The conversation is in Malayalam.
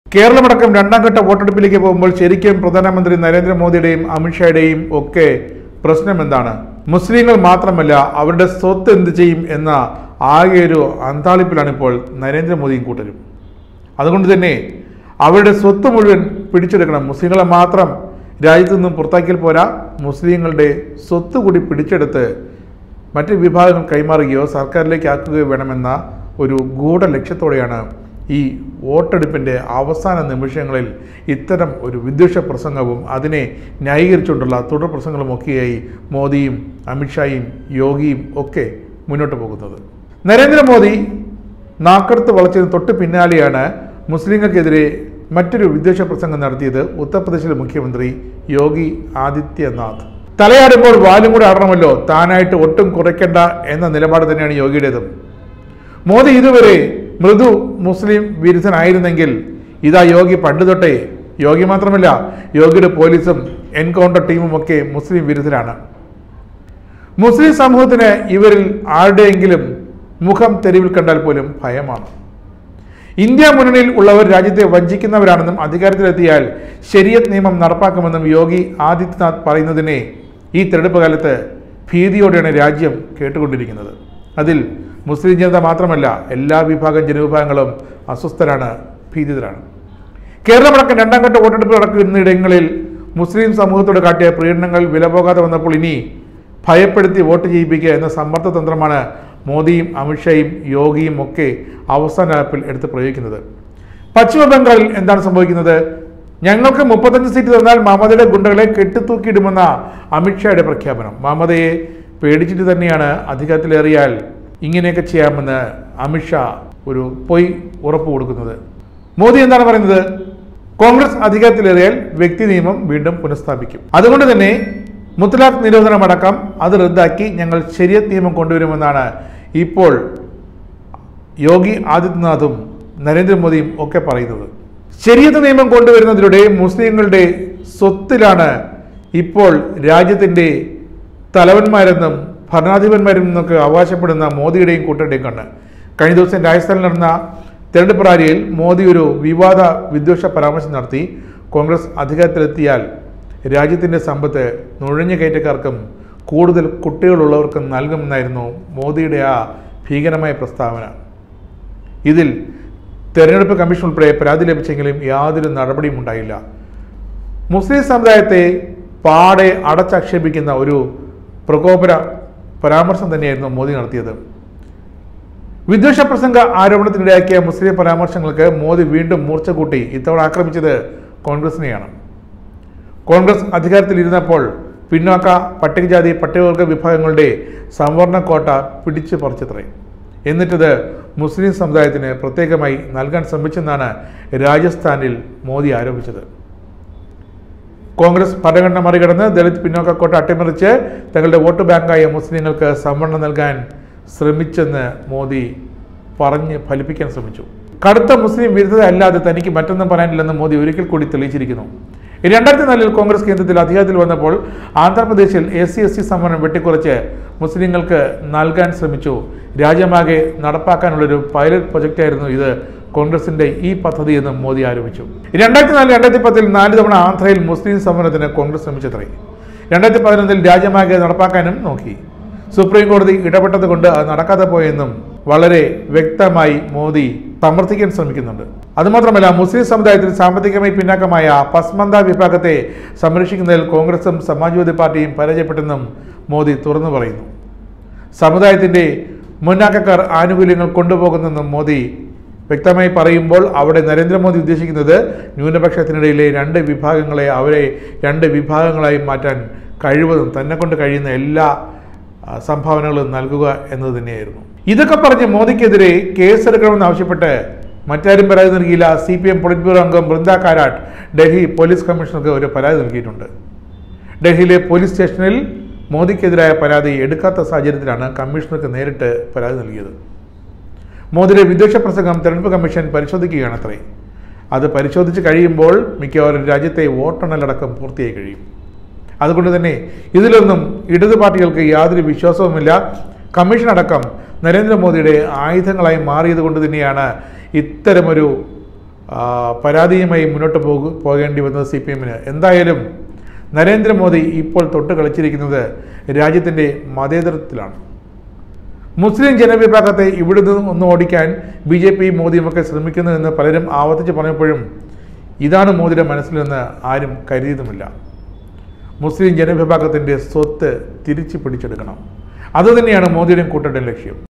കേരളമടക്കം രണ്ടാം ഘട്ട വോട്ടെടുപ്പിലേക്ക് പോകുമ്പോൾ ശരിക്കും പ്രധാനമന്ത്രി നരേന്ദ്രമോദിയുടെയും അമിത്ഷായുടെയും ഒക്കെ പ്രശ്നം എന്താണ്? മുസ്ലിങ്ങൾ മാത്രമല്ല, അവരുടെ സ്വത്ത് എന്ത് ചെയ്യും എന്ന ആകെ ഒരു അന്താളിപ്പിലാണ് ഇപ്പോൾ നരേന്ദ്രമോദിയും കൂട്ടരും. അതുകൊണ്ട് തന്നെ അവരുടെ സ്വത്ത് മുഴുവൻ പിടിച്ചെടുക്കണം. മുസ്ലിങ്ങളെ മാത്രം രാജ്യത്തു നിന്നും പുറത്താക്കിയാൽ പോരാ, മുസ്ലിങ്ങളുടെ സ്വത്ത് കൂടി പിടിച്ചെടുത്ത് മറ്റ് വിഭാഗങ്ങൾ കൈമാറുകയോ സർക്കാരിലേക്ക് ആക്കുകയോ വേണമെന്ന ഒരു ഗൂഢലക്ഷ്യത്തോടെയാണ് ഈ വോട്ടെടുപ്പിൻ്റെ അവസാന നിമിഷങ്ങളിൽ ഇത്തരം ഒരു വിദ്വേഷ പ്രസംഗവും അതിനെ ന്യായീകരിച്ചുകൊണ്ടുള്ള തുടർ പ്രസംഗങ്ങളുമൊക്കെയായി മോദിയും അമിത്ഷായും യോഗിയും ഒക്കെ മുന്നോട്ട് പോകുന്നത്. നരേന്ദ്രമോദി നാക്കടുത്ത് വളച്ചതിന് തൊട്ട് പിന്നാലെയാണ് മുസ്ലിങ്ങൾക്കെതിരെ മറ്റൊരു വിദ്വേഷ പ്രസംഗം നടത്തിയത് ഉത്തർപ്രദേശിലെ മുഖ്യമന്ത്രി യോഗി ആദിത്യനാഥ്. തലയാടുമ്പോൾ വാലും കൂടെ ആടണമല്ലോ, താനായിട്ട് ഒട്ടും കുറയ്ക്കേണ്ട എന്ന നിലപാട് തന്നെയാണ് യോഗിയുടേതും. മോദി ഇതുവരെ മൃദു മുസ്ലിം വിരുദ്ധനായിരുന്നെങ്കിൽ ഇതാ യോഗി പണ്ട് തൊട്ടേ, യോഗി മാത്രമല്ല യോഗിയുടെ പോലീസും എൻകൗണ്ടർ ടീമും ഒക്കെ മുസ്ലിം വിരുദ്ധരാണ്. മുസ്ലിം സമൂഹത്തിന് ഇവരിൽ ആരുടെയെങ്കിലും മുഖം തെരുവിൽ കണ്ടാൽ പോലും ഭയമാണ്. ഇന്ത്യ മുന്നണിയിൽ ഉള്ളവർ രാജ്യത്തെ വഞ്ചിക്കുന്നവരാണെന്നും അധികാരത്തിലെത്തിയാൽ ശരീഅത്ത് നിയമം നടപ്പാക്കുമെന്നും യോഗി ആദിത്യനാഥ് പറയുന്നതിനെ ഈ തെരഞ്ഞെടുപ്പ് കാലത്ത് ഭീതിയോടെയാണ് രാജ്യം കേട്ടുകൊണ്ടിരിക്കുന്നത്. അതിൽ മുസ്ലിം ജനത മാത്രമല്ല, എല്ലാ വിഭാഗം ജനവിഭാഗങ്ങളും അസ്വസ്ഥരാണ്, ഭീതിതരാണ്. കേരളമടക്കം രണ്ടാം ഘട്ട വോട്ടെടുപ്പ് നടക്കുന്നിടങ്ങളിൽ മുസ്ലിം സമൂഹത്തോട് കാട്ടിയ പ്രീണനങ്ങൾ വിലപോകാതെ വന്നപ്പോൾ ഇനി ഭയപ്പെടുത്തി വോട്ട് ചെയ്യിപ്പിക്കുക എന്ന സമ്മർദ്ദ തന്ത്രമാണ് മോദിയും അമിത്ഷായും യോഗിയും ഒക്കെ അവസാന ലാപ്പിൽ എടുത്ത് പ്രയോഗിക്കുന്നത്. പശ്ചിമ ബംഗാളിൽ എന്താണ് സംഭവിക്കുന്നത്? ഞങ്ങൾക്ക് 35 സീറ്റ് തന്നാൽ മമതയുടെ ഗുണ്ടകളെ കെട്ടിത്തൂക്കിയിടുമെന്ന അമിത്ഷായുടെ പ്രഖ്യാപനം. മമതയെ പേടിച്ചിട്ട് തന്നെയാണ് അധികാരത്തിലേറിയാൽ ഇങ്ങനെയൊക്കെ ചെയ്യാമെന്ന് അമിത്ഷാ ഒരു പൊയ് ഉറപ്പ് കൊടുക്കുന്നത്. മോദി എന്താണ് പറയുന്നത്? കോൺഗ്രസ് അധികാരത്തിലേറിയാൽ വ്യക്തി നിയമം വീണ്ടും പുനഃസ്ഥാപിക്കും. അതുകൊണ്ട് തന്നെ മുത്തലാഖ് നിരോധനമടക്കം അത് റദ്ദാക്കി ഞങ്ങൾ ശരീഅത്ത് നിയമം കൊണ്ടുവരുമെന്നാണ് ഇപ്പോൾ യോഗി ആദിത്യനാഥും നരേന്ദ്രമോദിയും ഒക്കെ പറയുന്നത്. ശരീഅത്ത് നിയമം കൊണ്ടുവരുന്നതിലൂടെ മുസ്ലിങ്ങളുടെ സ്വത്തിലാണ് ഇപ്പോൾ രാജ്യത്തിൻ്റെ തലവന്മാരെന്നും ഭരണാധിപന്മാരിൽ നിന്നൊക്കെ അവകാശപ്പെടുന്ന മോദിയുടെയും കൂട്ടരുടെയും കണ്ണ്. കഴിഞ്ഞ ദിവസം രാജസ്ഥാനിൽ നടന്ന തെരഞ്ഞെടുപ്പ് റാലിയിൽ മോദി ഒരു വിവാദ വിദ്വേഷ പരാമർശം നടത്തി. കോൺഗ്രസ് അധികാരത്തിലെത്തിയാൽ രാജ്യത്തിൻ്റെ സമ്പത്ത് നുഴഞ്ഞു കയറ്റക്കാർക്കും കൂടുതൽ കുട്ടികളുള്ളവർക്കും നൽകുമെന്നായിരുന്നു മോദിയുടെ ആ ഭീകരമായ പ്രസ്താവന. ഇതിൽ തെരഞ്ഞെടുപ്പ് കമ്മീഷൻ ഉൾപ്പെടെ പരാതി ലഭിച്ചെങ്കിലും യാതൊരു നടപടിയും ഉണ്ടായില്ല. മുസ്ലിം സമുദായത്തെ പാടെ അടച്ചാക്ഷേപിക്കുന്ന ഒരു പ്രകോപന പരാമർശം തന്നെയായിരുന്നു മോദി നടത്തിയത്. വിദ്വേഷ പ്രസംഗ ആരോപണത്തിനിടയാക്കിയ മുസ്ലിം പരാമർശങ്ങൾക്ക് മോദി വീണ്ടും മൂർച്ച കൂട്ടി. ഇത്തവണ ആക്രമിച്ചത് കോൺഗ്രസിനെയാണ്. കോൺഗ്രസ് അധികാരത്തിലിരുന്നപ്പോൾ പിന്നോക്ക പട്ടികജാതി പട്ടികവർഗ വിഭാഗങ്ങളുടെ സംവരണ കോട്ട പിടിച്ചു പറിച്ചത്രേ. എന്നിട്ടത് മുസ്ലിം സമുദായത്തിന് പ്രത്യേകമായി നൽകാൻ ശ്രമിച്ചെന്നാണ് രാജസ്ഥാനിൽ മോദി ആരോപിച്ചത്. കോൺഗ്രസ് ഭരണഘടന മറികടന്ന് ദളിത് പിന്നോക്ക കോട്ട അട്ടിമറിച്ച് തങ്ങളുടെ വോട്ട് ബാങ്കായ മുസ്ലിങ്ങൾക്ക് സംവരണം നൽകാൻ ശ്രമിച്ചെന്ന് മോദി പറഞ്ഞ് ഫലിപ്പിക്കാൻ ശ്രമിച്ചു. കടുത്ത മുസ്ലിം വിരുദ്ധത അല്ലാതെ തനിക്ക് മറ്റൊന്നും പറയാനില്ലെന്ന് മോദി ഒരിക്കൽ കൂടി തെളിയിച്ചിരിക്കുന്നു. 2004 കോൺഗ്രസ് കേന്ദ്രത്തിൽ അധികാരത്തിൽ വന്നപ്പോൾ ആന്ധ്രാപ്രദേശിൽ SC/ST സംവരണം വെട്ടിക്കുറച്ച് മുസ്ലിങ്ങൾക്ക് നൽകാൻ ശ്രമിച്ചു. രാജ്യമാകെ നടപ്പാക്കാനുള്ളൊരു പൈലറ്റ് പ്രൊജക്റ്റായിരുന്നു ഇത് കോൺഗ്രസിന്റെ ഈ പദ്ധതി എന്നും മോദി ആരോപിച്ചു. 2004-2010 4 തവണ ആന്ധ്രയിൽ മുസ്ലിം സംവരണത്തിന് കോൺഗ്രസ് ശ്രമിച്ചത്രേ. 2011 രാജ്യമാകെ നടപ്പാക്കാനും നോക്കി. സുപ്രീം കോടതി ഇടപെട്ടത് കൊണ്ട് അത് നടക്കാതെ പോയെന്നും വളരെ വ്യക്തമായി മോദി സമർത്ഥിക്കാൻ ശ്രമിക്കുന്നുണ്ട്. അതുമാത്രമല്ല, മുസ്ലിം സമുദായത്തിൽ സാമ്പത്തികമായി പിന്നാക്കമായ പസ്മന്ത വിഭാഗത്തെ സംരക്ഷിക്കുന്നതിൽ കോൺഗ്രസും സമാജ്വാദി പാർട്ടിയും പരാജയപ്പെട്ടെന്നും മോദി തുറന്നു പറയുന്നു. സമുദായത്തിൻ്റെ മുന്നാക്കക്കാർ ആനുകൂല്യങ്ങൾ കൊണ്ടുപോകുന്നെന്നും മോദി വ്യക്തമായി പറയുമ്പോൾ അവിടെ നരേന്ദ്രമോദി ഉദ്ദേശിക്കുന്നത് ന്യൂനപക്ഷത്തിനിടയിലെ 2 വിഭാഗങ്ങളെ അവരെ 2 വിഭാഗങ്ങളായി മാറ്റാൻ കഴിവതും തന്നെ കൊണ്ട് കഴിയുന്ന എല്ലാ സംഭാവനകളും നൽകുക എന്നത് തന്നെയായിരുന്നു. ഇതൊക്കെ പറഞ്ഞ് മോദിക്കെതിരെ കേസെടുക്കണമെന്ന് ആവശ്യപ്പെട്ട് മറ്റാരും പരാതി നൽകിയില്ല. CPM പൊളിറ്റ് ബ്യൂറോ അംഗം ബൃന്ദ കാരാട്ട് ഡൽഹി പോലീസ് കമ്മീഷണർക്ക് ഒരു പരാതി നൽകിയിട്ടുണ്ട്. ഡൽഹിയിലെ പോലീസ് സ്റ്റേഷനിൽ മോദിക്കെതിരായ പരാതി എടുക്കാത്ത സാഹചര്യത്തിലാണ് കമ്മീഷണർക്ക് നേരിട്ട് പരാതി നൽകിയത്. മോദിയുടെ വിദ്വേഷ പ്രസംഗം തെരഞ്ഞെടുപ്പ് കമ്മീഷൻ പരിശോധിക്കുകയാണത്രേ. അത് പരിശോധിച്ച് കഴിയുമ്പോൾ മിക്കവാറും രാജ്യത്തെ വോട്ടെണ്ണലടക്കം പൂർത്തിയായി കഴിയും. അതുകൊണ്ട് തന്നെ ഇതിലൊന്നും ഇടതു പാർട്ടികൾക്ക് യാതൊരു വിശ്വാസവുമില്ല. കമ്മീഷൻ അടക്കം നരേന്ദ്രമോദിയുടെ ആയുധങ്ങളായി മാറിയത് കൊണ്ട് തന്നെയാണ് ഇത്തരമൊരു പരാതിയുമായി മുന്നോട്ട് പോകേണ്ടി വന്നത് CPM-ന്. എന്തായാലും നരേന്ദ്രമോദി ഇപ്പോൾ തൊട്ട് കളിച്ചിരിക്കുന്നത് രാജ്യത്തിൻ്റെ മതേതരത്വത്തിലാണ്. മുസ്ലിം ജനവിഭാഗത്തെ ഇവിടുന്ന് ഒന്ന് ഓടിക്കാൻ BJP മോദിയുമൊക്കെ ശ്രമിക്കുന്നതെന്ന് പലരും ആവർത്തിച്ച് പറഞ്ഞപ്പോഴും ഇതാണ് മോദിയുടെ മനസ്സിൽ നിന്ന് ആരും കരുതിയതുമില്ല. മുസ്ലിം ജനവിഭാഗത്തിൻ്റെ സ്വത്ത് തിരിച്ചു പിടിച്ചെടുക്കണം. അതുതന്നെയാണ് മോദിയുടെയും കൂട്ടരുടെയും ലക്ഷ്യം.